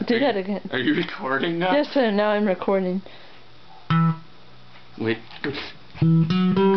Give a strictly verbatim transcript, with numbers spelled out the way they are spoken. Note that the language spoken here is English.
Do that again. Are you recording now? Yes, sir. Now I'm recording. Wait.